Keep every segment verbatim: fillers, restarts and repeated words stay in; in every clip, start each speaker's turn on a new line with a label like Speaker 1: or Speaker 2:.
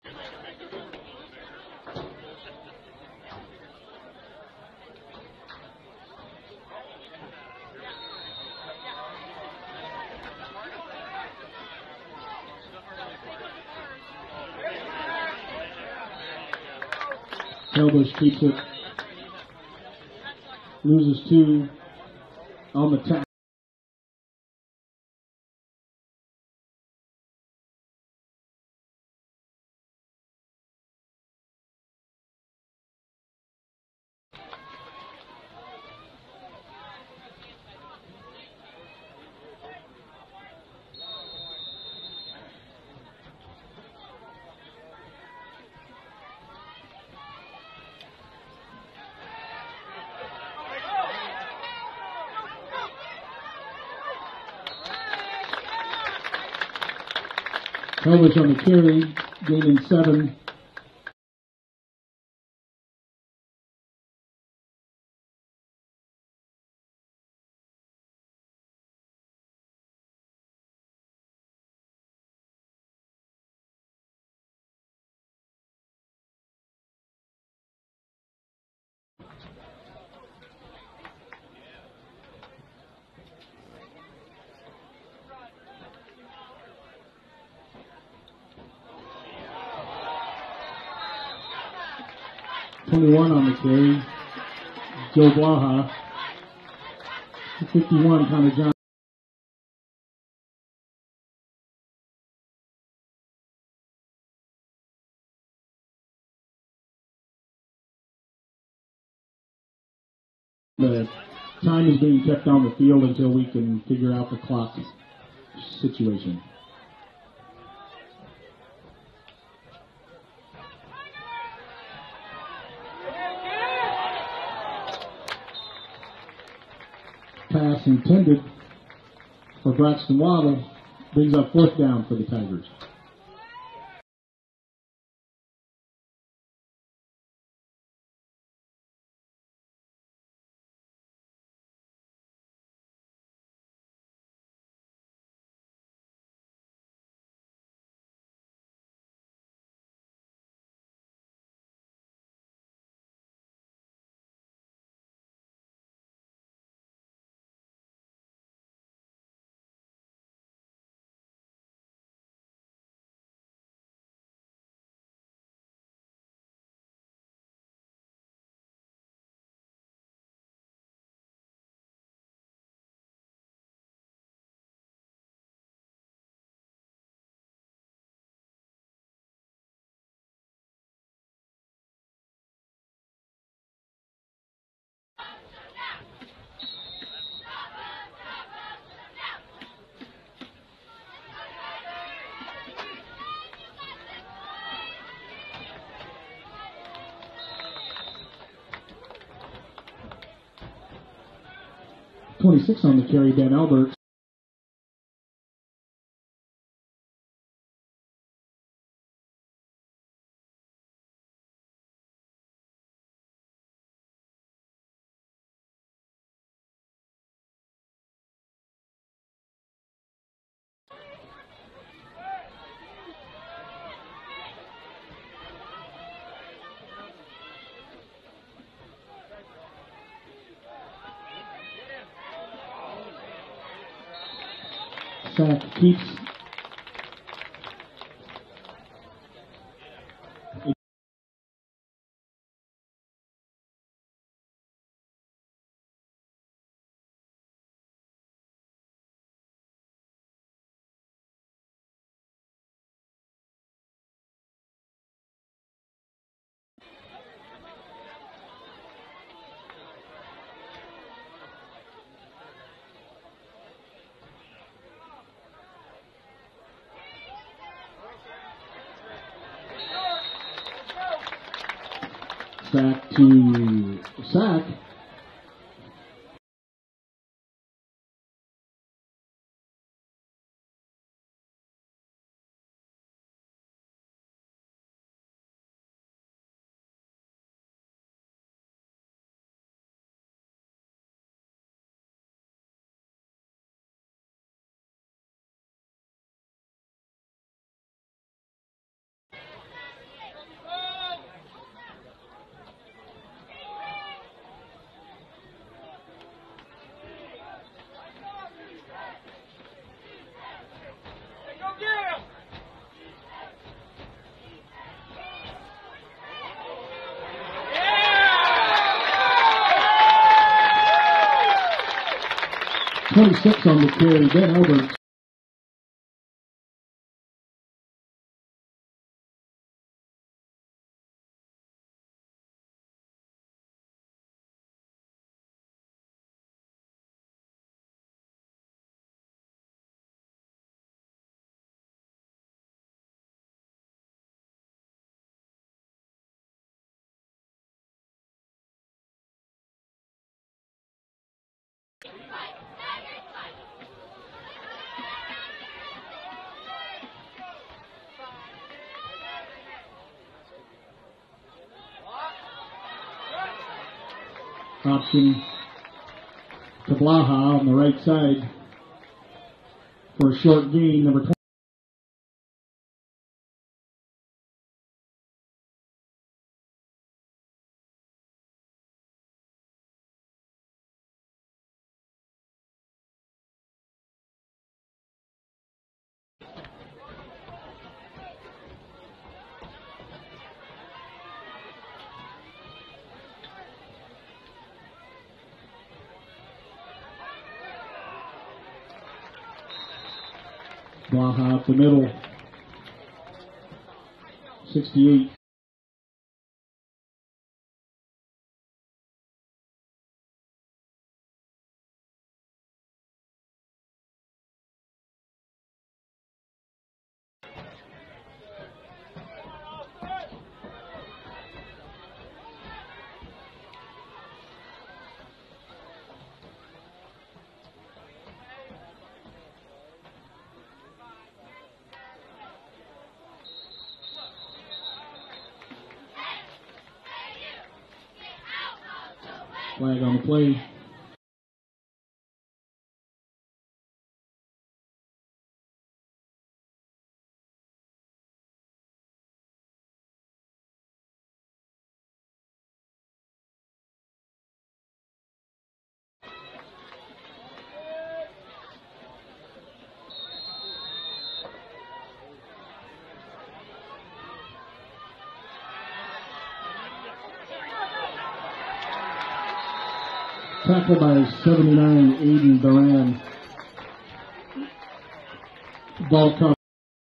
Speaker 1: Elbush keeps it, loses two on the tap. Elbush on the carry, gaining seven. twenty-one on the carry, Joe Blaha. fifty-one, Connor Johnson. The time is being kept on the field until we can figure out the clock situation. Pass intended for Braxton Waddle brings up fourth down for the Tigers. twenty-six on the carry, Ben Albert. Sack keeps Sack to sack. twenty-six on the carry, Ben Elbert. Option to Blaha on the right side for a short gain, number twenty. Blaha up the middle, sixty-eight. Flag on the play. Tackled by seventy-nine, Aiden Duran. Ball covered.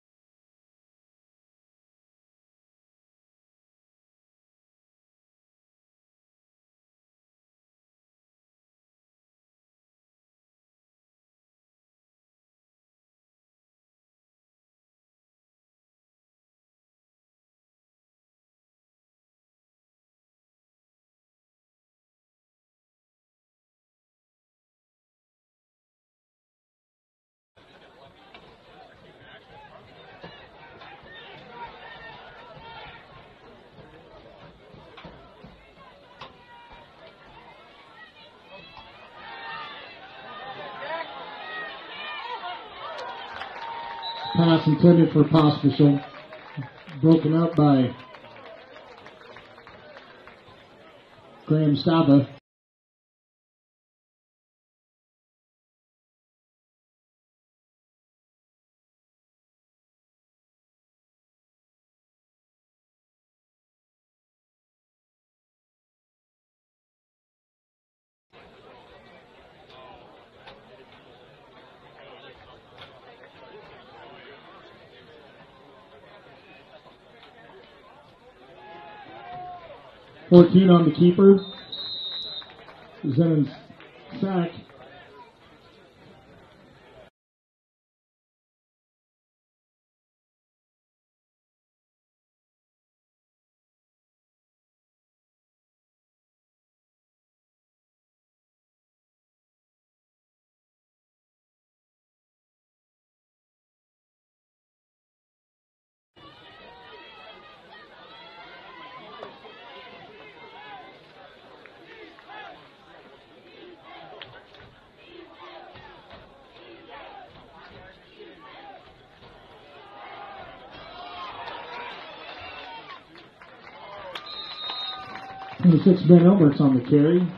Speaker 1: Pass intended for Pospisil. Broken up by Graham Stava. fourteen on the keeper. Zenon's sack. twenty-six, Ben Elbert's on the carry.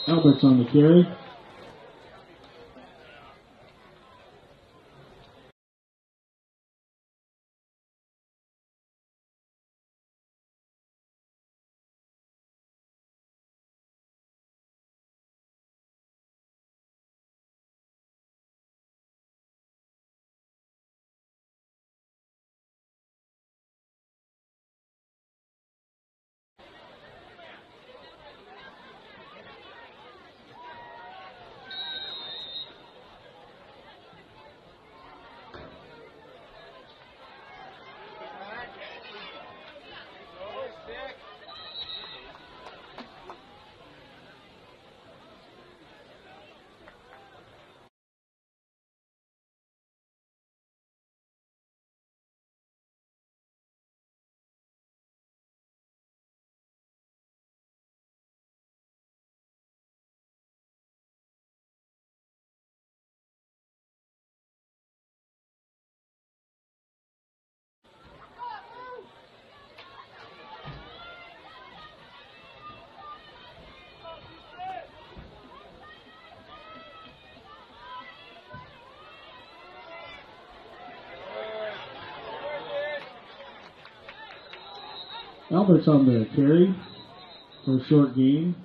Speaker 1: Albert's on the carry. Albert's on the carry for a short gain.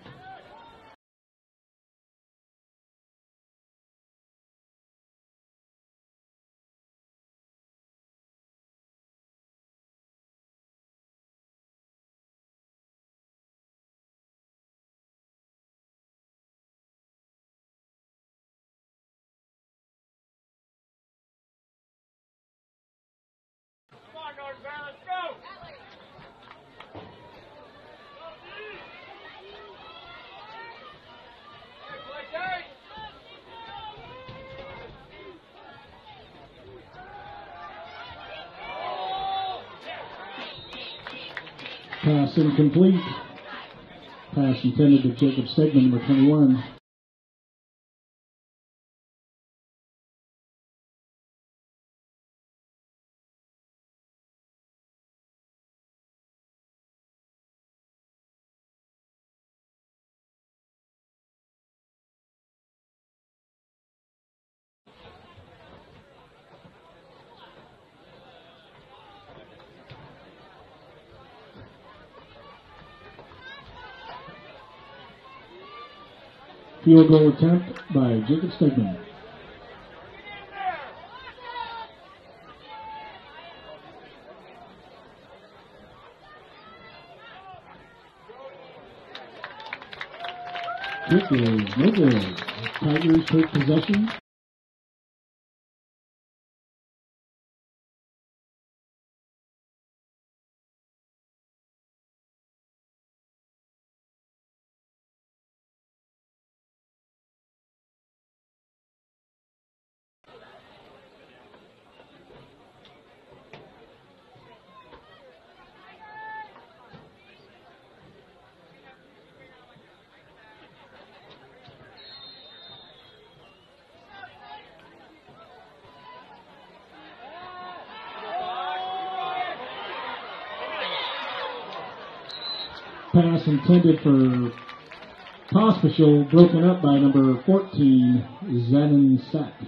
Speaker 2: Come on, North Van, let's go!
Speaker 1: Pass incomplete. Pass intended to Jacob Stegman, number twenty-one. Field goal attempt by Jacob Stegman. Kick is no good. Tigers take possession. Pass intended for Pospisil, broken up by number fourteen, Zenon Sept.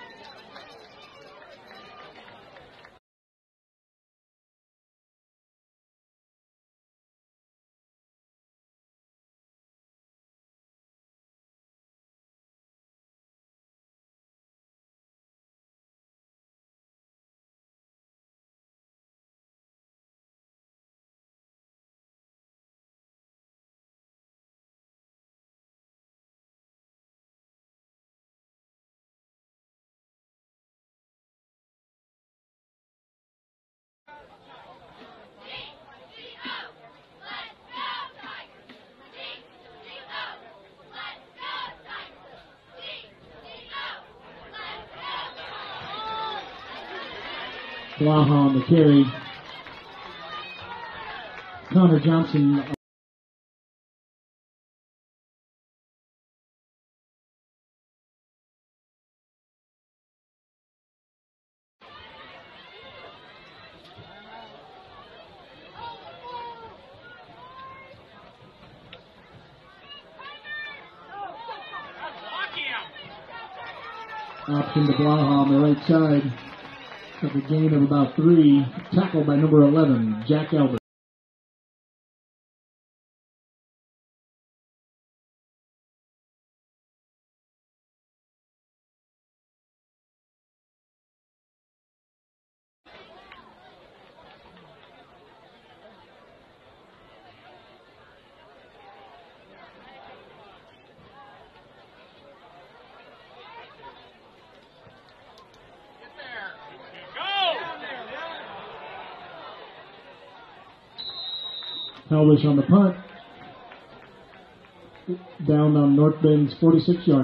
Speaker 1: Blaha on the carry. Connor Johnson. Option to Blaha on the right side. With a gain of about three. Tackled by number eleven, Jack Albert. Helvish on the punt. Down on North Bend's forty-six yard.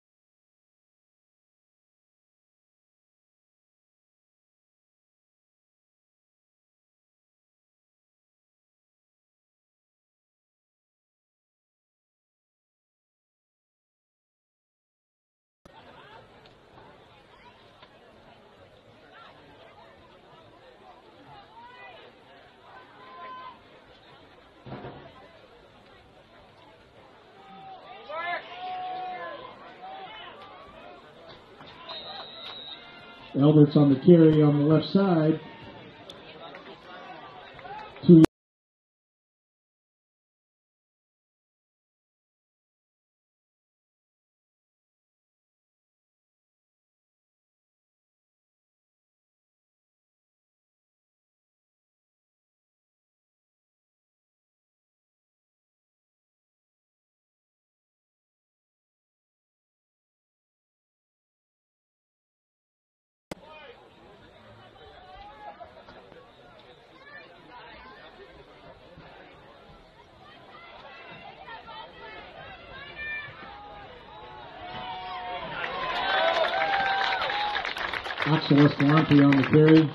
Speaker 1: Albert's on the carry on the left side. Two. Axel Escalante on the carry.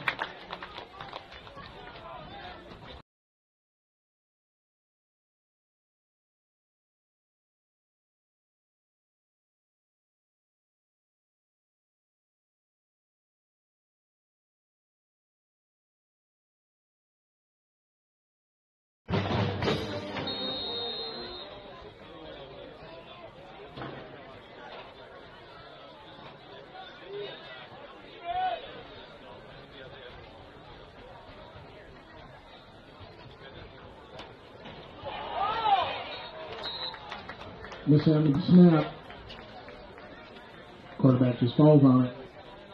Speaker 1: Mishandled the snap. Quarterback just falls on it.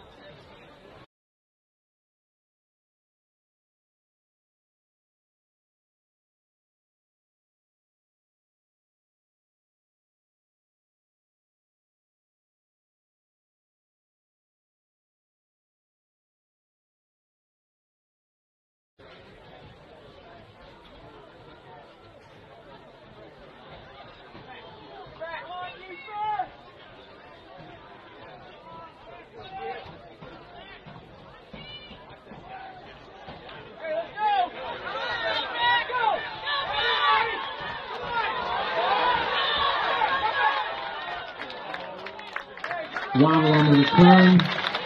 Speaker 1: Waddle on the return.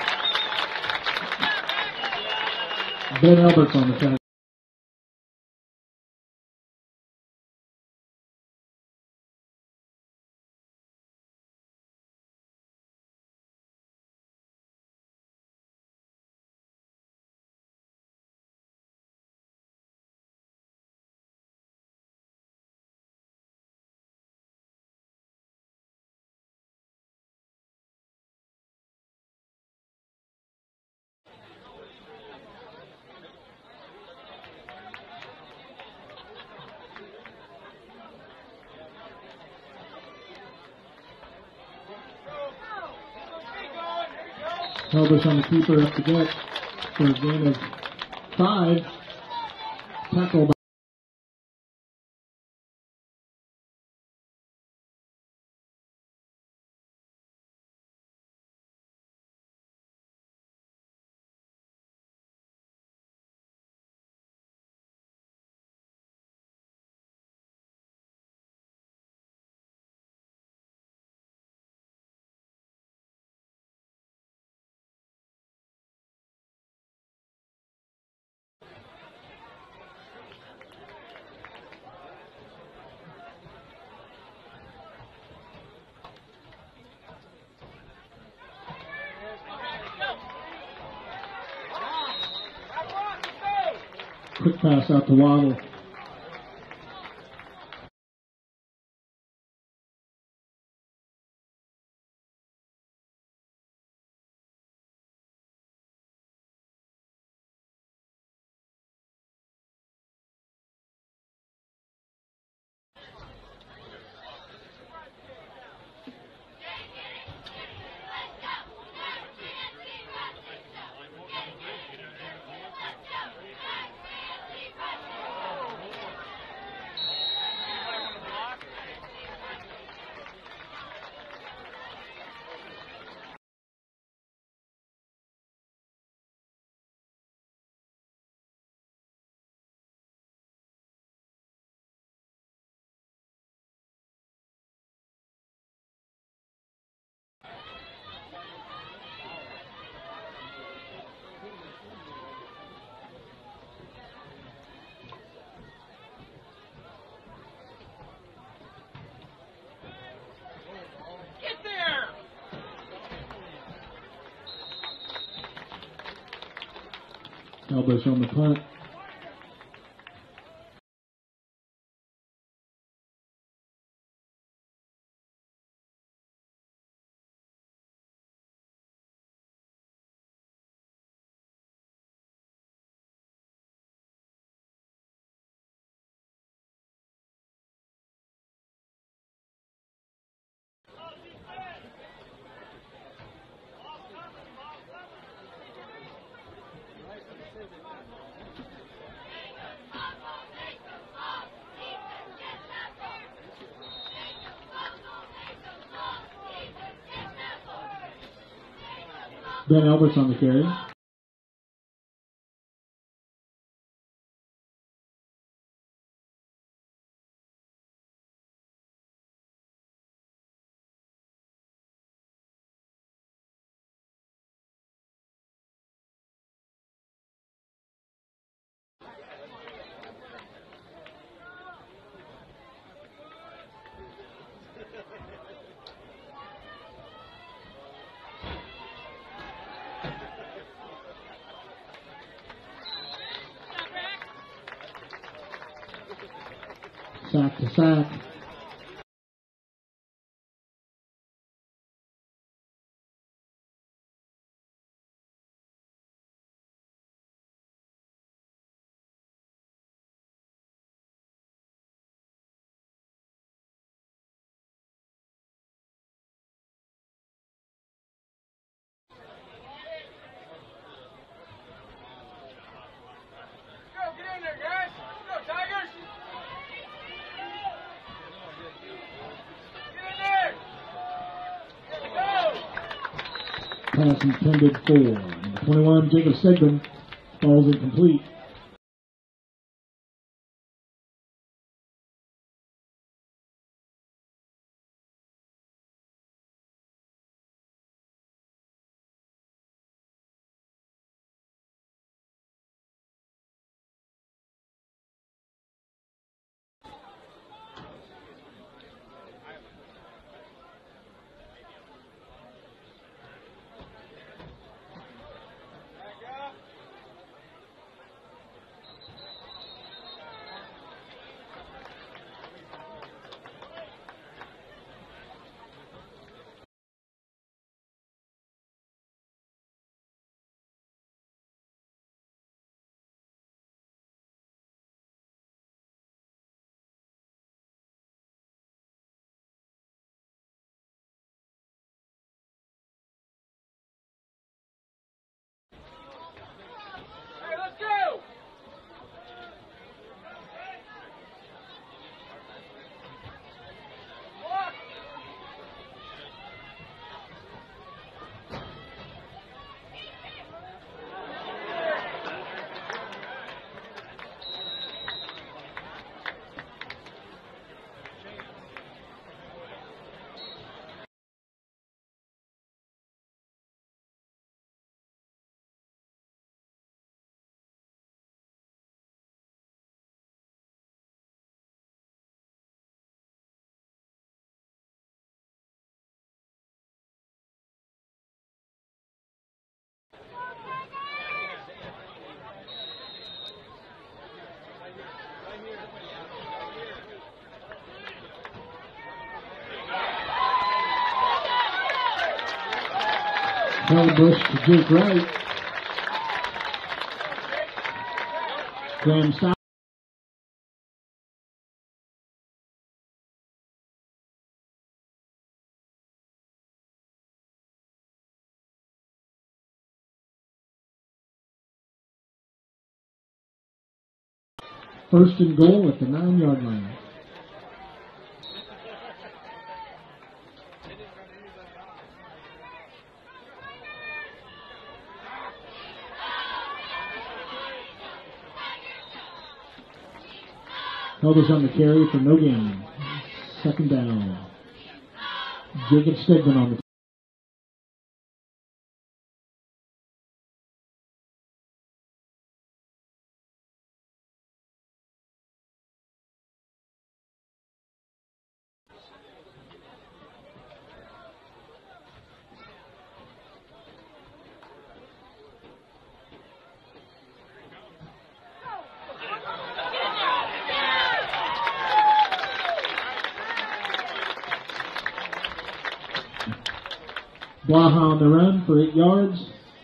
Speaker 1: Ben Alberts on the tackle. Helvish on the keeper up to get for a gain of five. Tackle by Quick pass out to Waddle. Elbows on the punt. Ben Alberts on the carry. Sack to sack. Pass intended for number twenty-one, Jacob Sigmund. Falls incomplete. Bush to Jake Wright. Graham stop. First and goal at the nine-yard line. Elders on the carry for no gain. Second down. Jacob Stegman on the Blaha on the run for eight yards.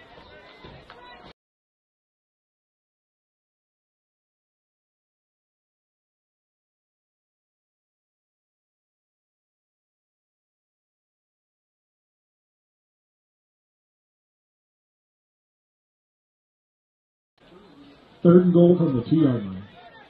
Speaker 1: Third and goal from the two-yard line.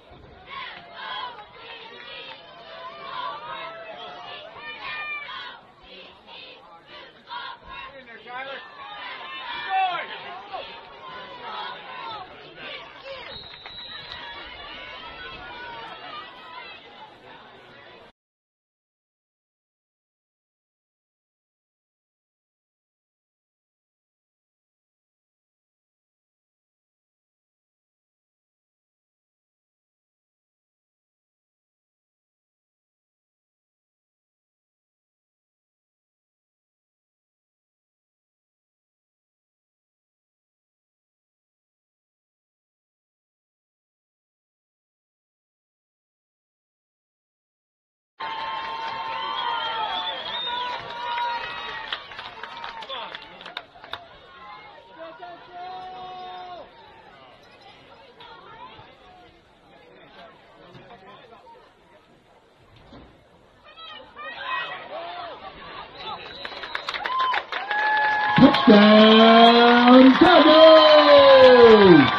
Speaker 1: Touchdown, Cowboys!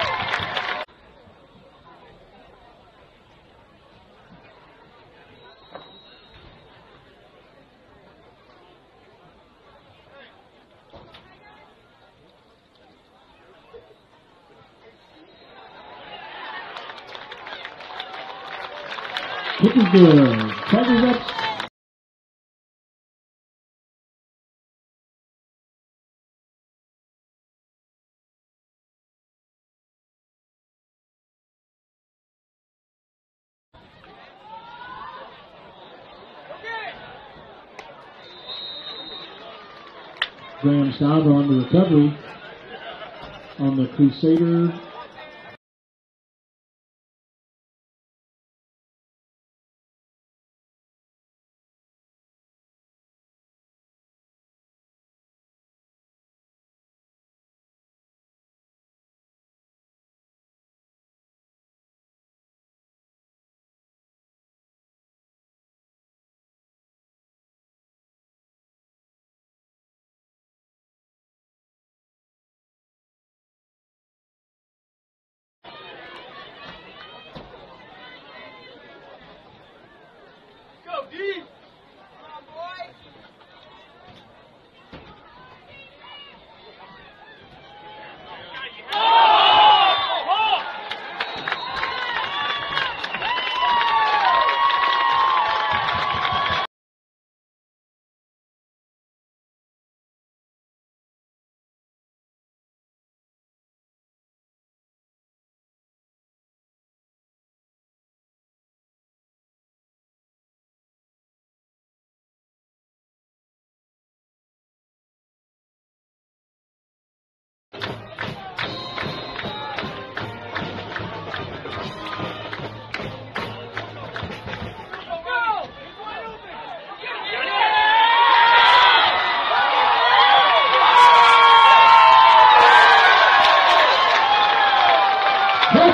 Speaker 1: Kick is good. Tigers up. Graham Stauber on the recovery on the Crusader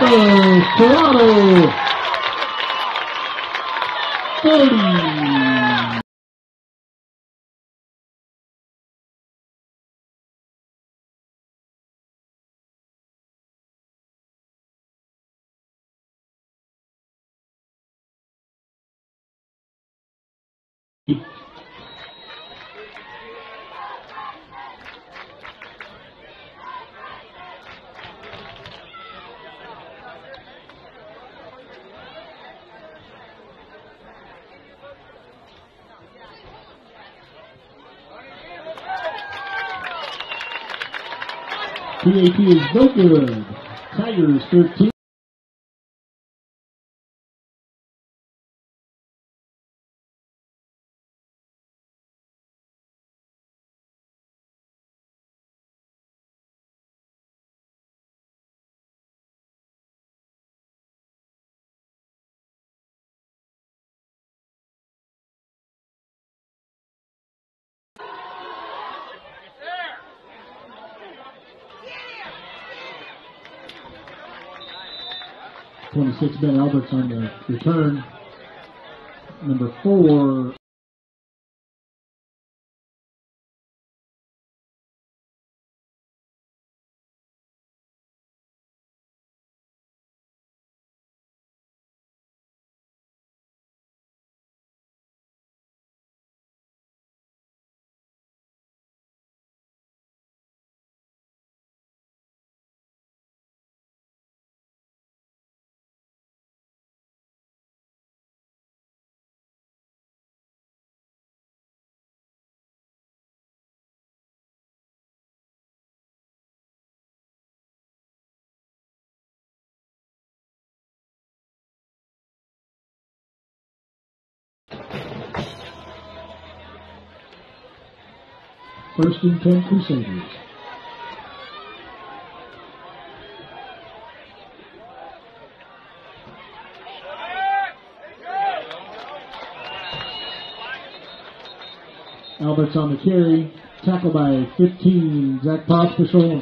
Speaker 1: scores Toronto thirty. P A T is no good. Tigers thirteen. twenty-six, Ben Alberts on the return. Number four, first and ten Crusaders. Alberts on the carry, tackled by fifteen, Zach Pospischel.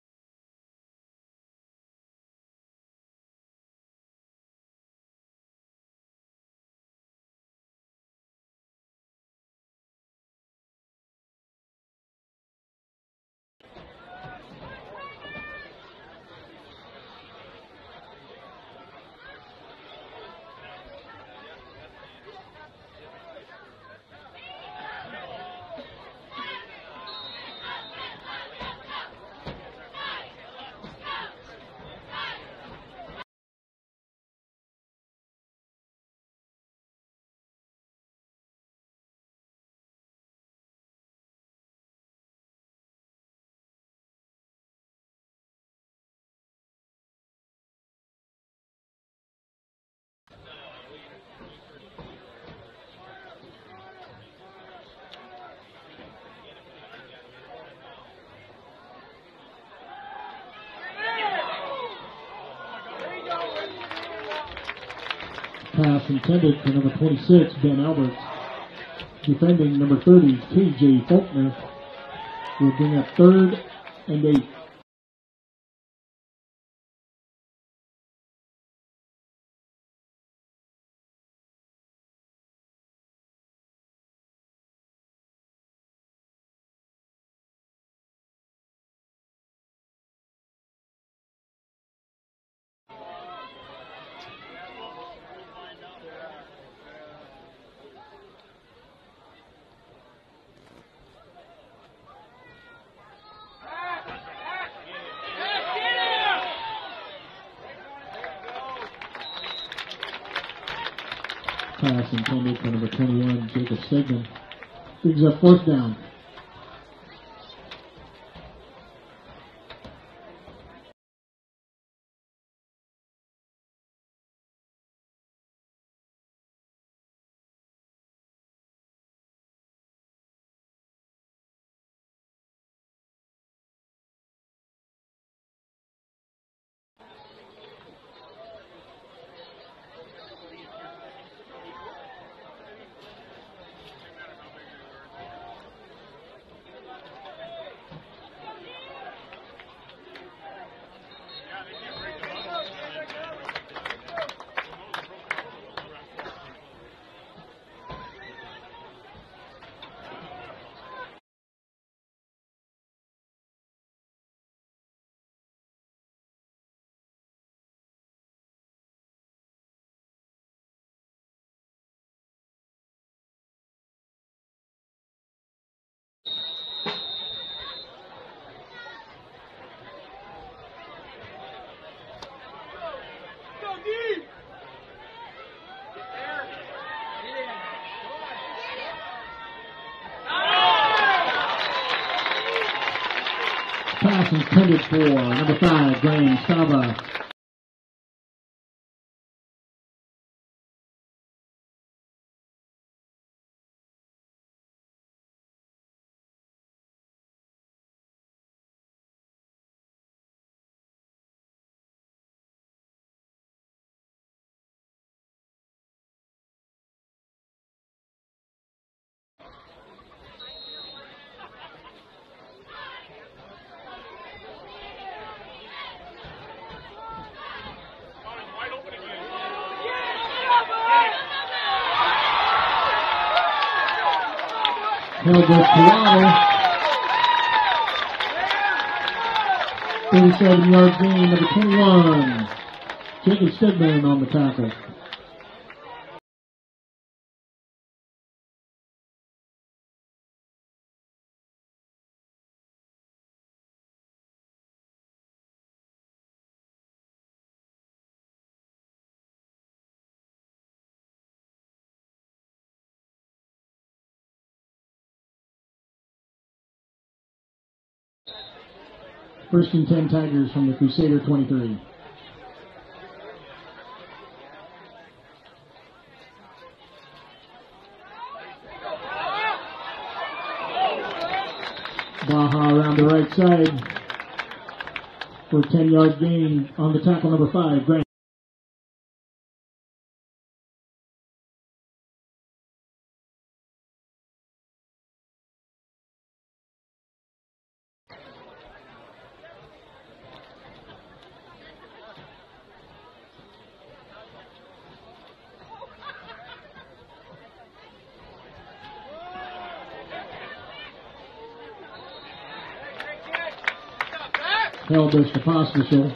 Speaker 1: Pass intended for number twenty-six, Ben Alberts. Defending number thirty, K J Faulkner. Will bring up third and eight. Pass intended for number twenty-one, Jacob Stegman. Brings up fourth down. Pass intended for number five, Graham Stava. Held this Toronto. thirty-seven yard gain, number twenty-one. Jacob Stedman on the tackle. First and ten Tigers from the Crusader twenty-three. Baja around the right side for a ten yard gain on the tackle, number five, Grant. Held this to Pospisil.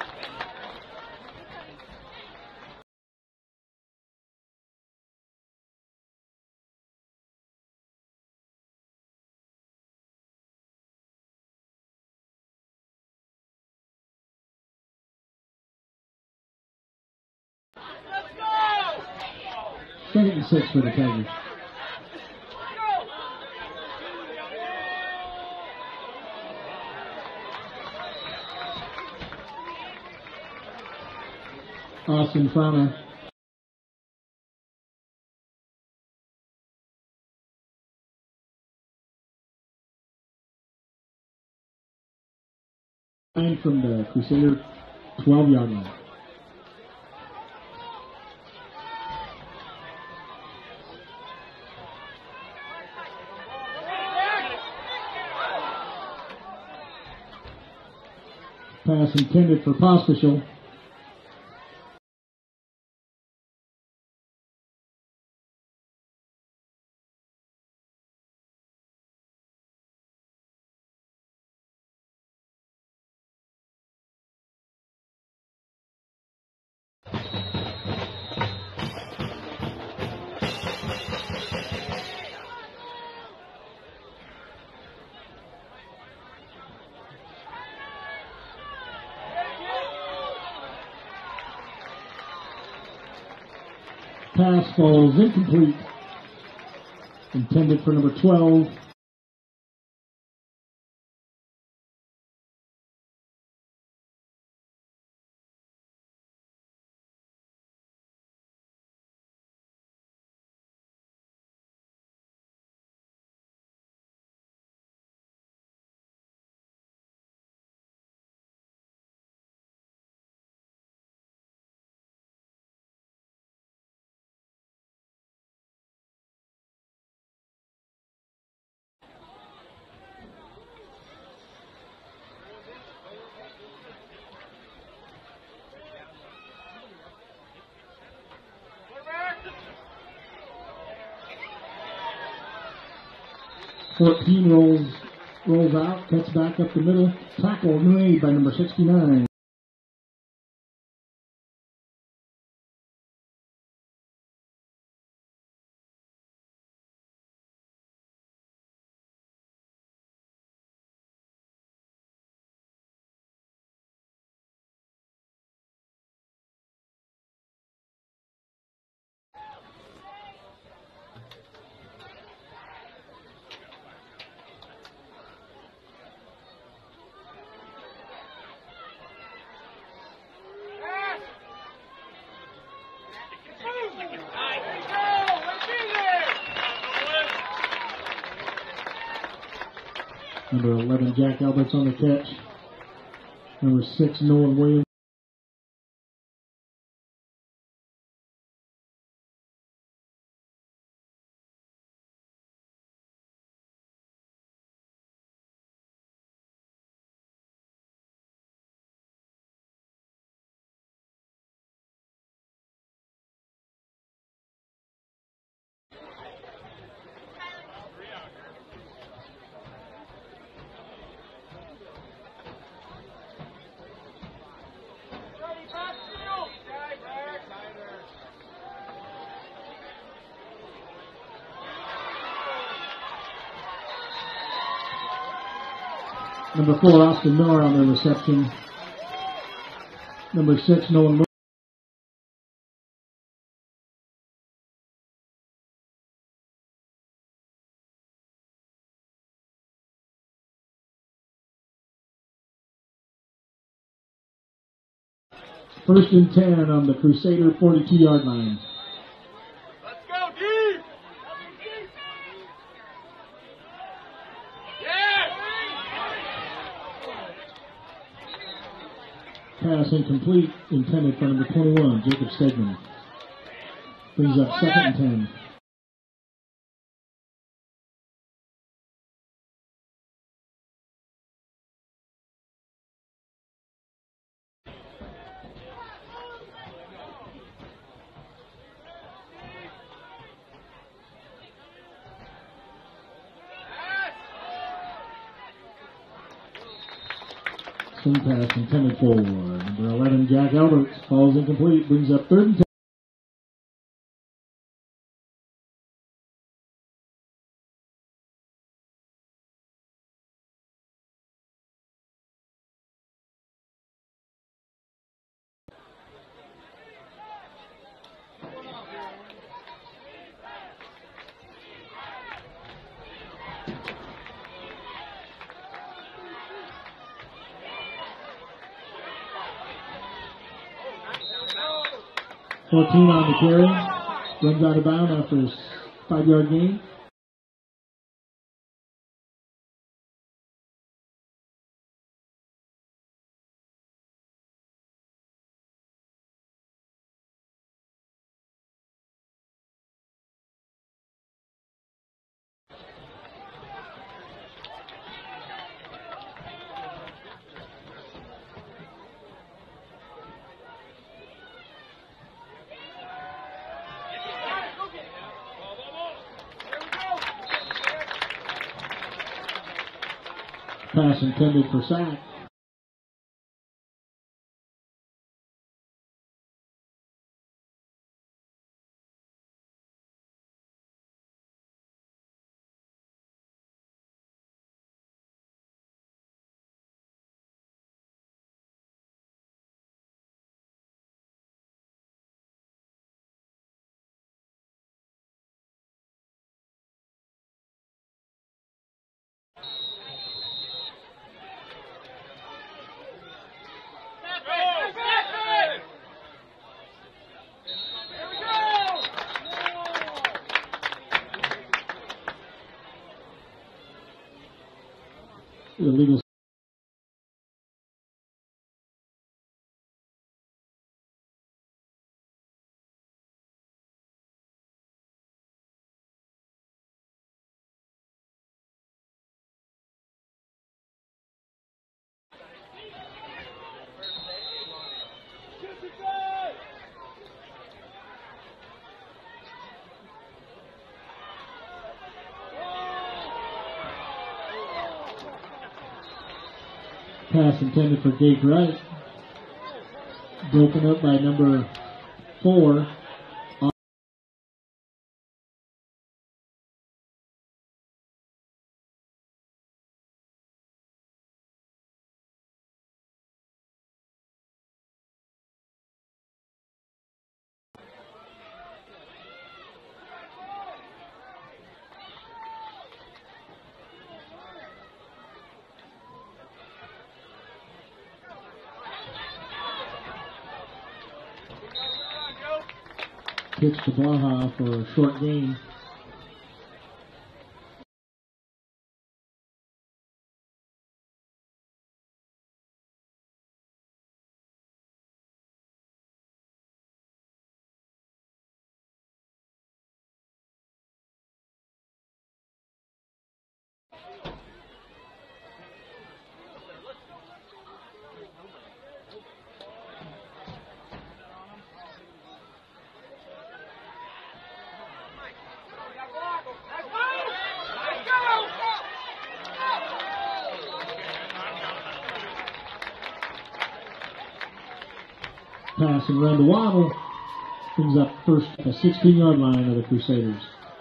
Speaker 1: Second and six for the Tigers. Austin Fana. Line from the Crusader twelve yard line. Pass intended for Pospisil. Pass falls incomplete. Intended for number twelve. fourteen rolls rolls out, cuts back up the middle. Tackle made by number sixty-nine. Number eleven, Jack Alberts on the catch. Number six, Nolan Williams. Number four, Austin Miller on the reception. Number six, Nolan Williams. First and ten on the Crusader forty-two yard line.
Speaker 2: Let's go, deep!
Speaker 1: Pass incomplete, intended for number twenty-one, Jacob Stegman. Brings up second and ten. Swing pass intended for number eleven, Jack Alberts. Falls incomplete, brings up third and ten. fourteen on the carry. Runs out of bounds after a five yard gain. Pass intended for sack. Illegal. Pass intended for Jake Wright. Broken up by number four. Pitch to Baja for a short gain. pass and run to Waddle. Brings up first at the sixteen-yard line of the Crusaders.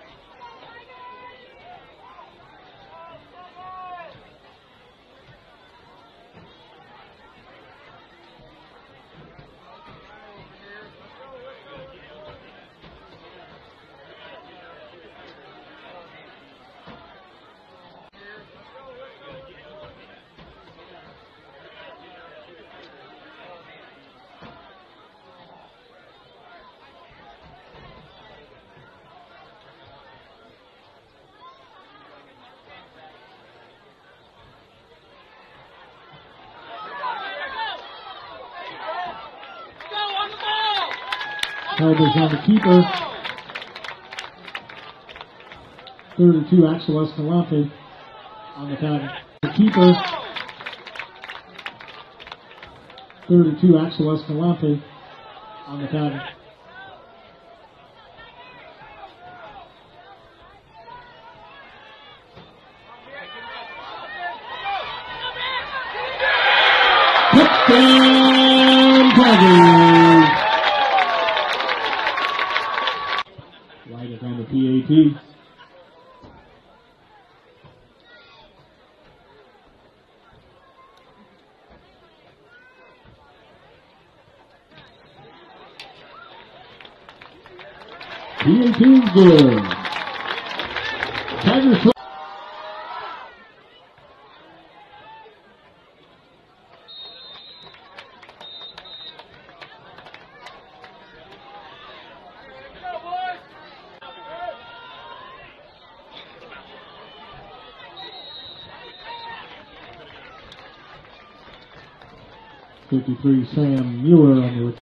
Speaker 1: Tigers on the keeper. thirty-two, Axel Escalante on the tag. The keeper. thirty-two, Axel Escalante on the tag. Touchdown, Tigers! White is on the P A T. P A T is good. Tigers. fifty-three, Sam Mueller on the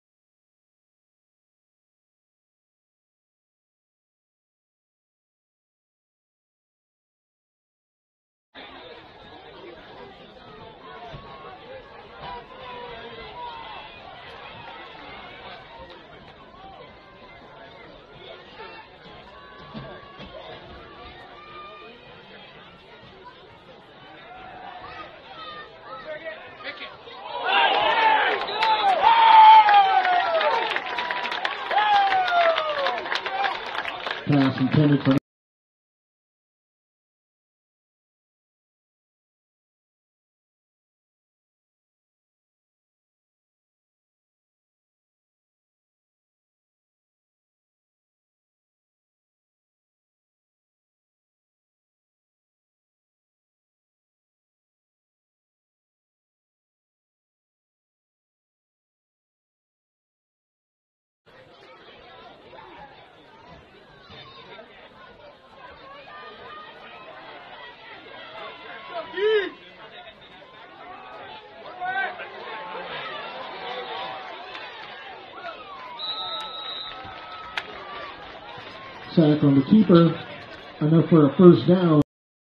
Speaker 1: pass intended for sack on the keeper, enough for a first down.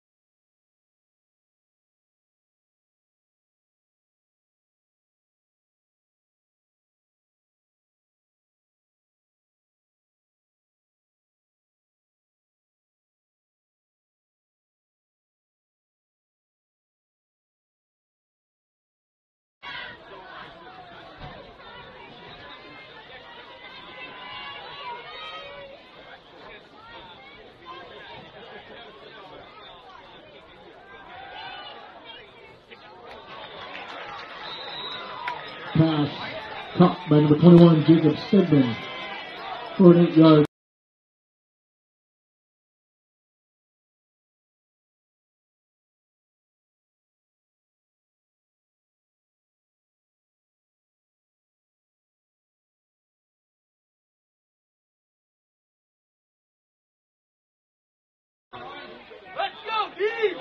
Speaker 1: Pass caught by number twenty-one, Jacob Stedman, for an eight-yard.
Speaker 2: Let's go, D!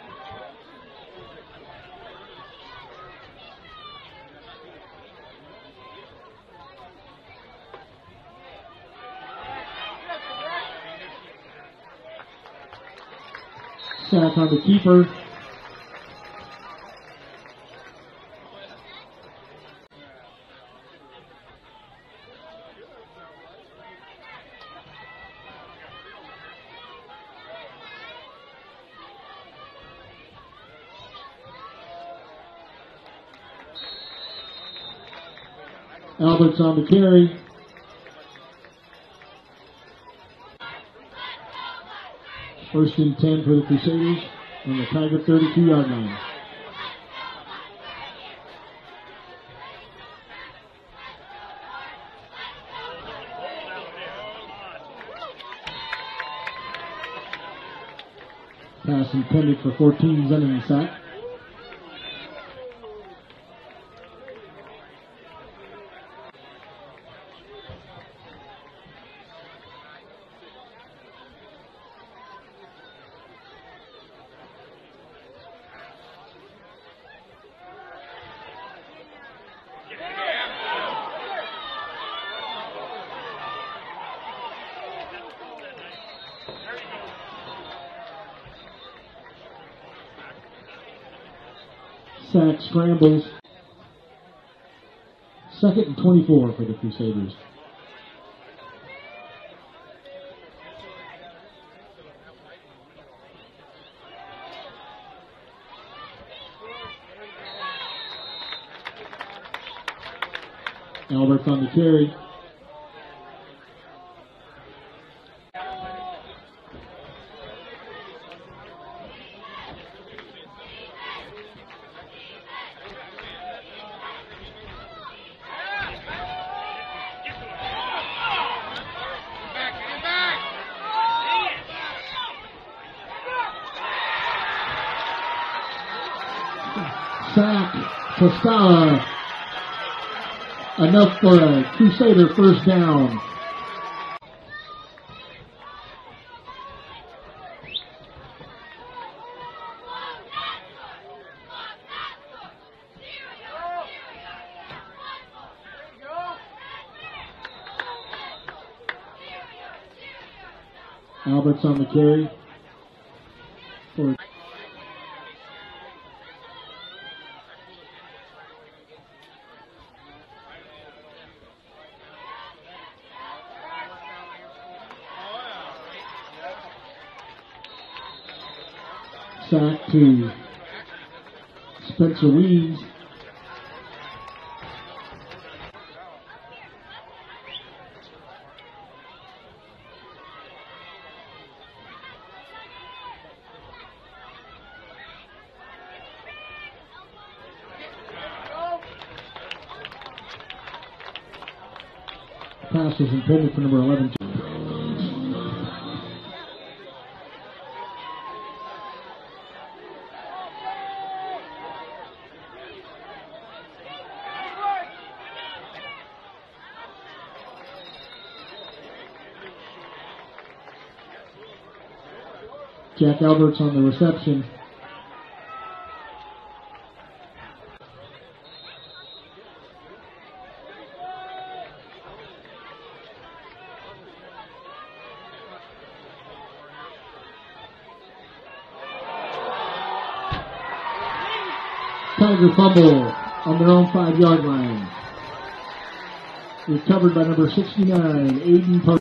Speaker 1: Sack on the keeper. Alberts on the carry. First and ten for the Crusaders on the Tiger thirty-two yard line. Pass intended for fourteen, Zennon sack. Sack scrambles. Second and twenty-four for the Crusaders. Alberts on the carry. Sack to Stara. Enough for a Crusader first down. Alberts on the carry. For sack to Spencer Weems. Pass was intended for number eleven. Jack Alberts on the reception. Tiger fumble on their own five yard line. Recovered by number sixty-nine, Aiden Parker.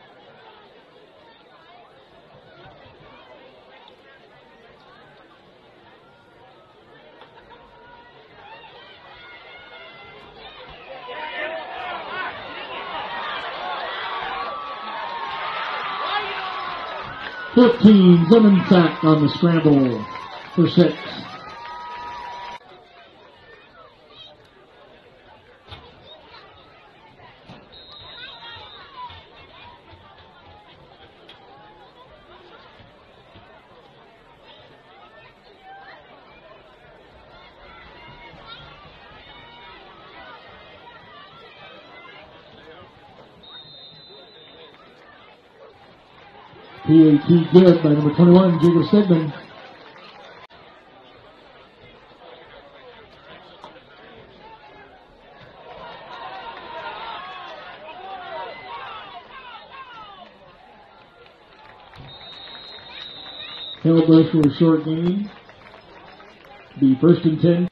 Speaker 1: fifteen, Zennon sack on the scramble for six. P A T good by number twenty-one, Jacob Sigmund. Held those for a short gain. Be first and ten.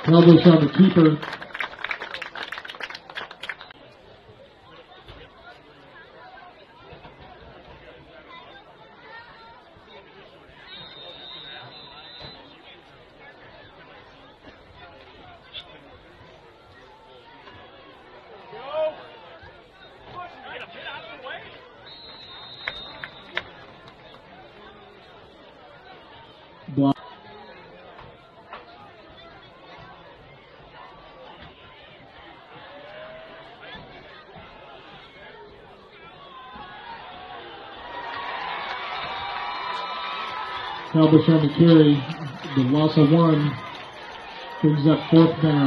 Speaker 1: Elbows on the keeper. Block. Elbows on the carry. The loss of one brings up fourth down.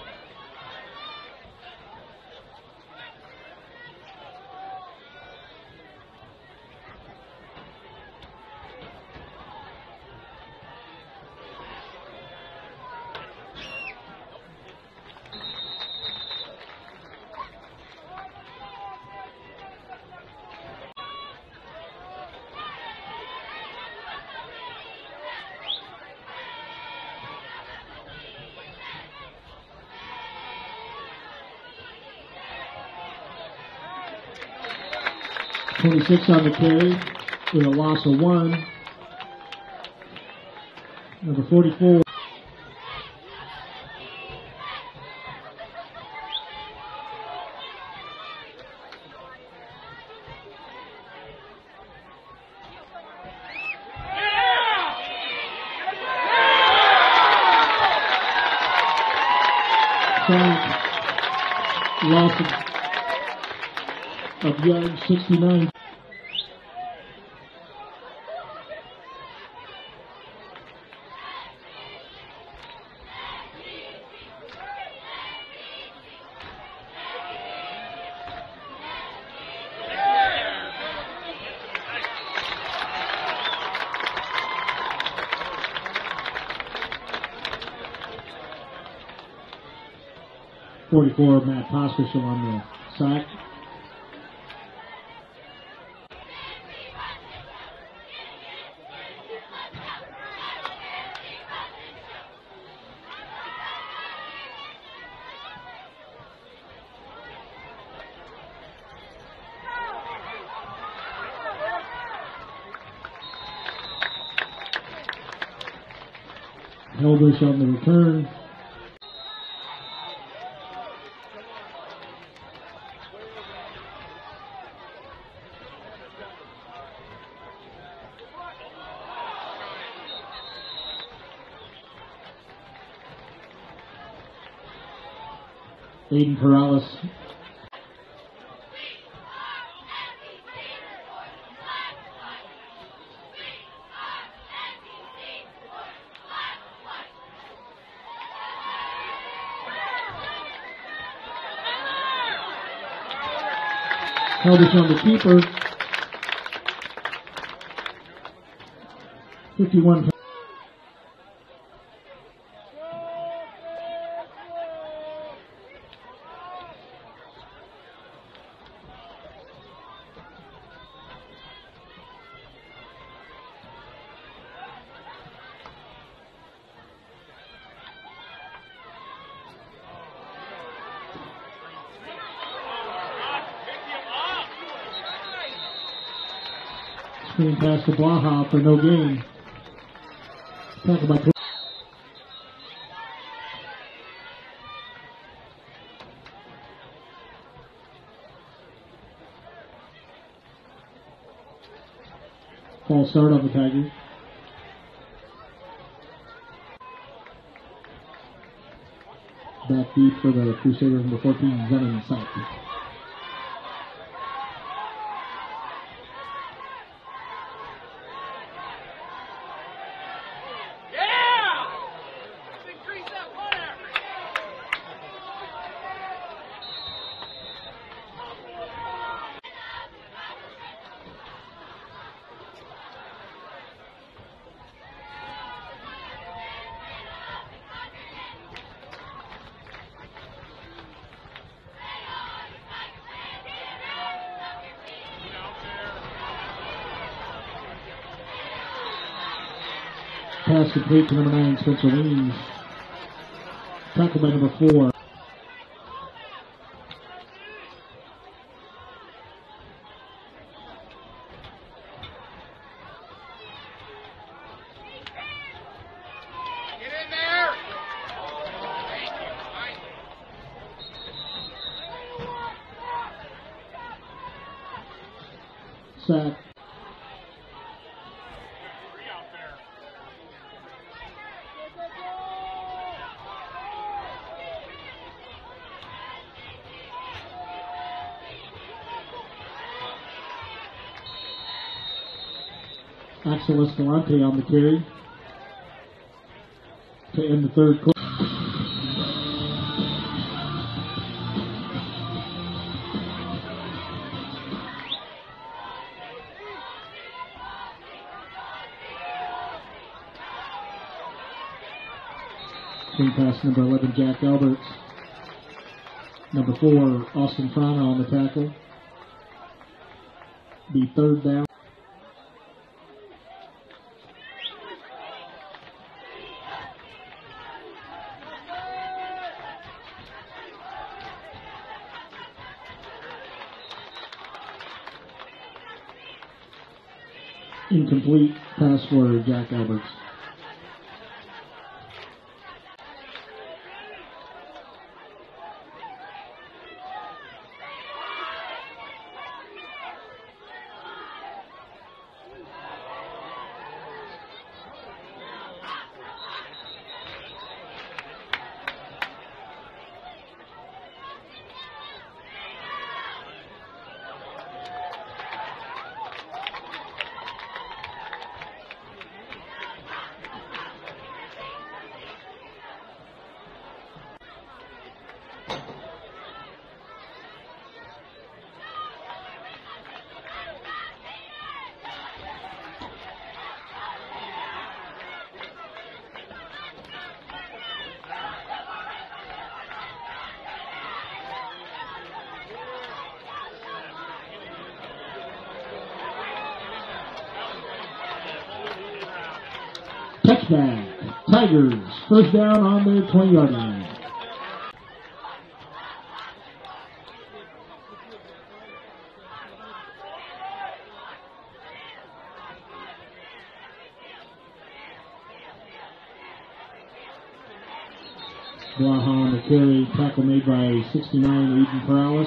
Speaker 1: twenty-six on the carry with a loss of one. Number forty-four. Sack. Loss of, of yards, sixty-nine. forty-four, Matt Pospisil on the sack. Helbish on the return. Aiden Perales. Helbish on the keeper. fifty-one. Screen pass to Blaha for no gain. Tackle by false start on the Tigers. Back deep for the Crusaders, number fourteen, Zennon Sept. Pass complete to number nine, Spencer Weems. Tackle by number four.
Speaker 2: Get in there.
Speaker 1: Sack. Axel Escalante on the carry to end the third quarter. Swing pass number eleven, Jack Alberts. Number four, Austin Frana on the tackle. Be third down. Incomplete pass for Jack Alberts. Touchback. Tigers. First down on their twenty-yard line. Blaha on the carry. Tackle made by sixty-nine, Eden Perales.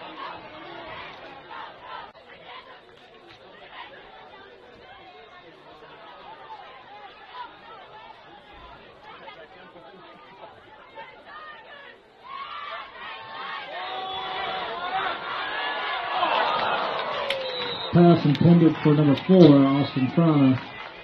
Speaker 1: Pass intended for number four, Austin Frana.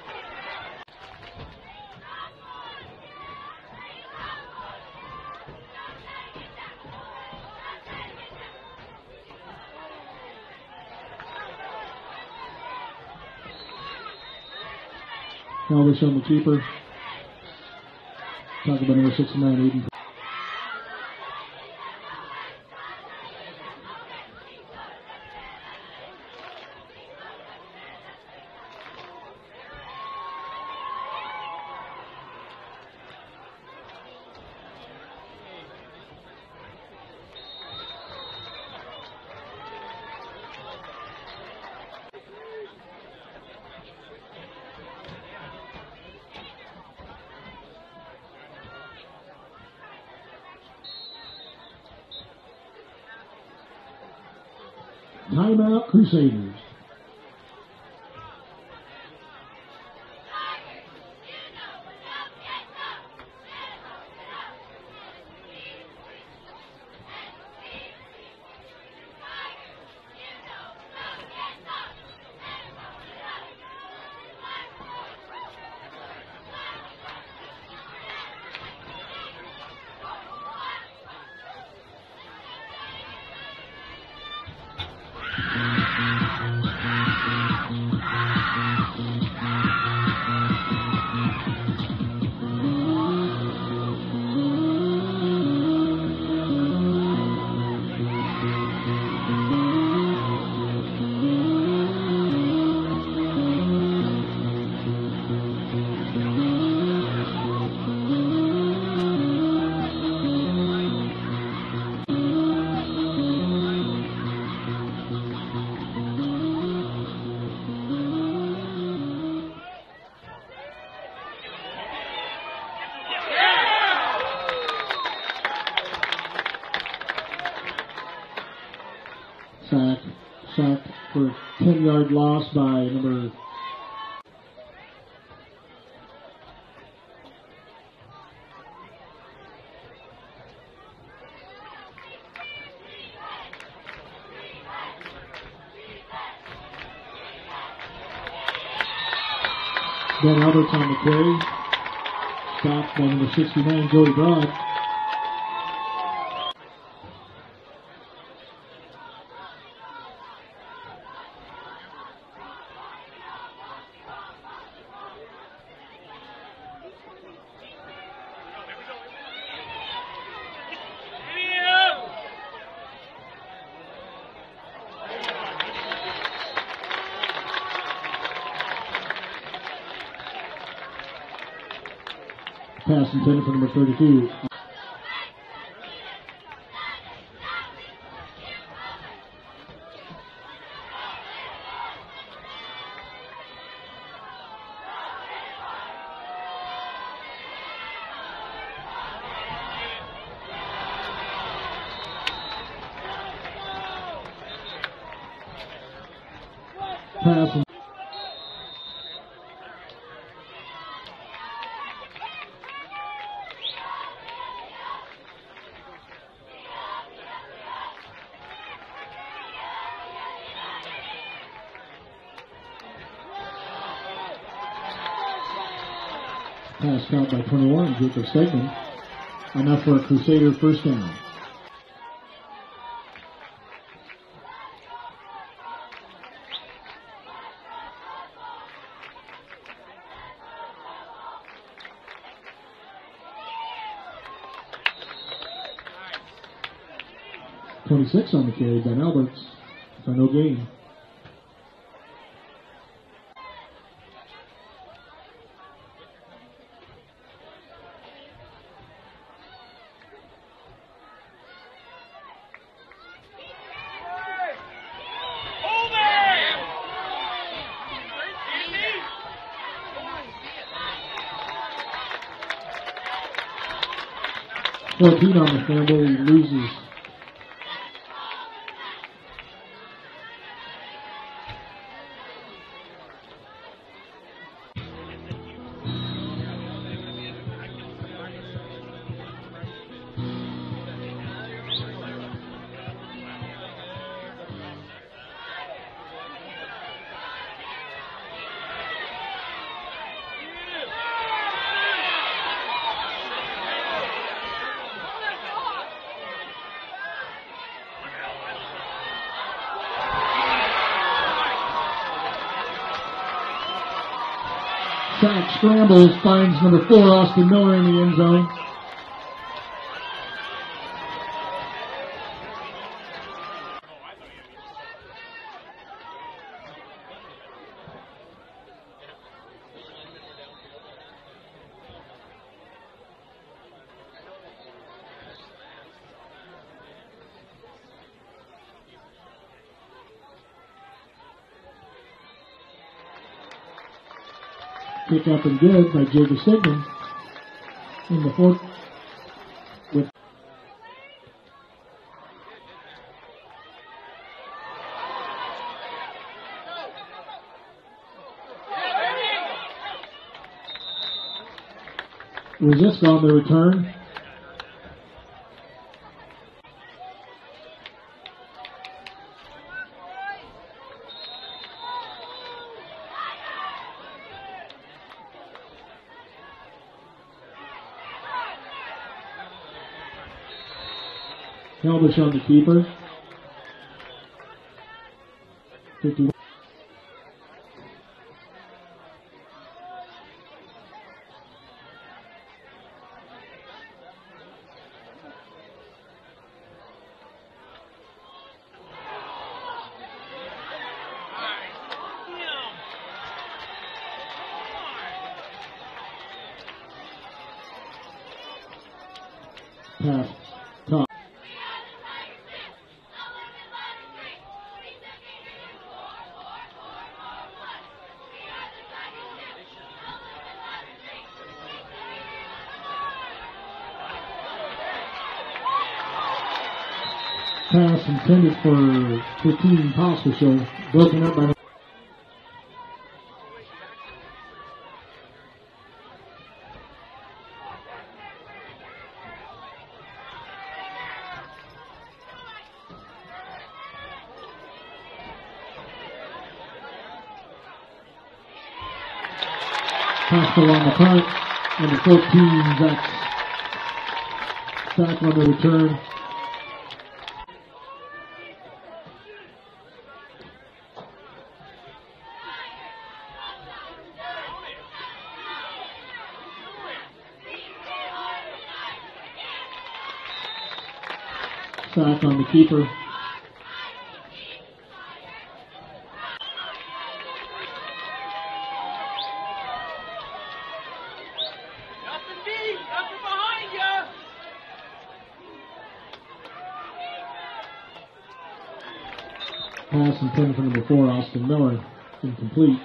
Speaker 1: Elvis on the keeper. Talk about number sixty-nine, Eden. Timeout, Crusaders. sack. Sack for a ten-yard loss by number Ben Alberts on the carry. Stopped by number sixty-nine, Joey Broad. Pass intended for number thirty-two. Pass. Pass caught by twenty-one, Jacob Stegman. Enough for a Crusader first down. twenty-six on the carry, Ben Alberts for no gain. fourteen on the scramble, he loses. Sack scrambles, finds number four, Austin Miller, in the end zone. Pick up and good by Jacob Stegman in the fourth. With resist on the return. Elvish on the keeper. fifty-one. Pass. Top. Pass intended for fifteen Postal, broken up by Postal on the punt. Number fourteen, Zach Sack on the return. Sack on the keeper. Pass intended for number four, Austin Miller. Incomplete.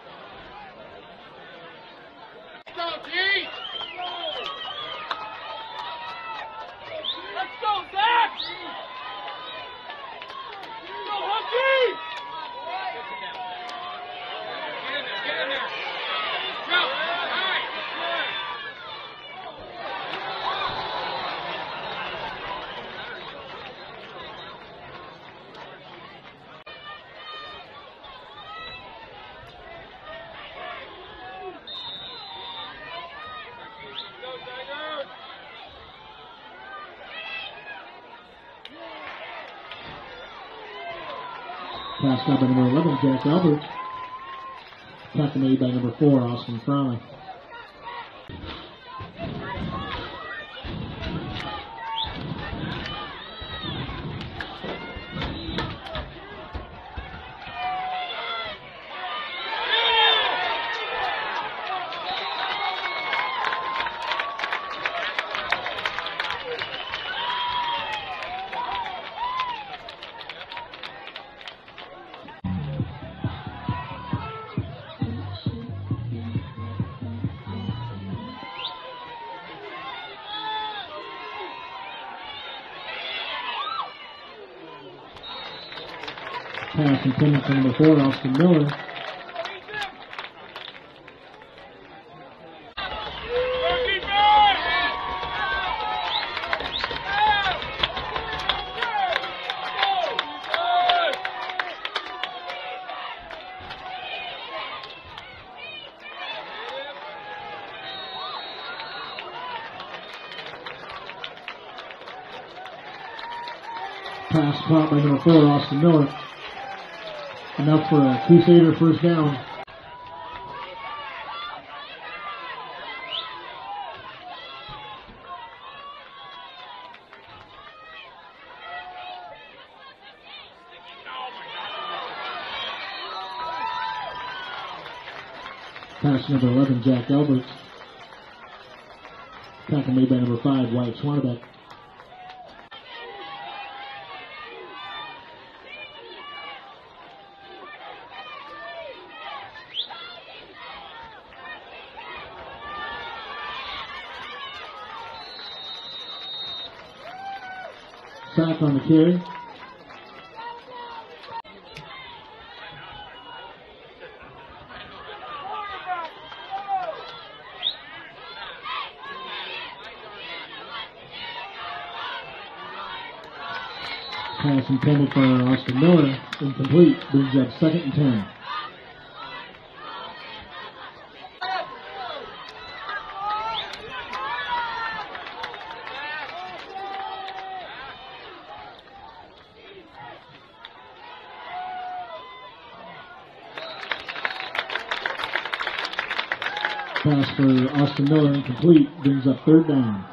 Speaker 1: Pass out by number eleven, Jack Alberts. Tackle made by number four, Austin Fry. Pass intended for number four, Austin Miller. Pass caught by number four, Austin Miller. Enough for a Crusader first down. Pass number eleven, Jack Alberts. Tackle made by number five, Wyatt Schwanebeck. Sack on the carry. Pass intended for Austin Miller. Incomplete. Brings up second and ten. Pass for Austin Miller, incomplete, brings up third down.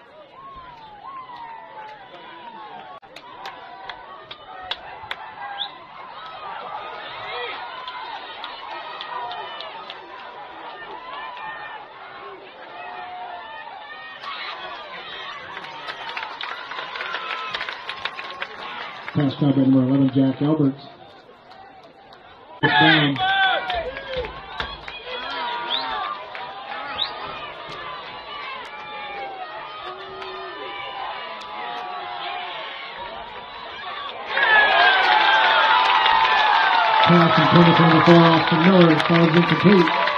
Speaker 1: Pass caught by number eleven, Jack Alberts. First down. Pass from Timothy on the far off to Miller. Falls incomplete.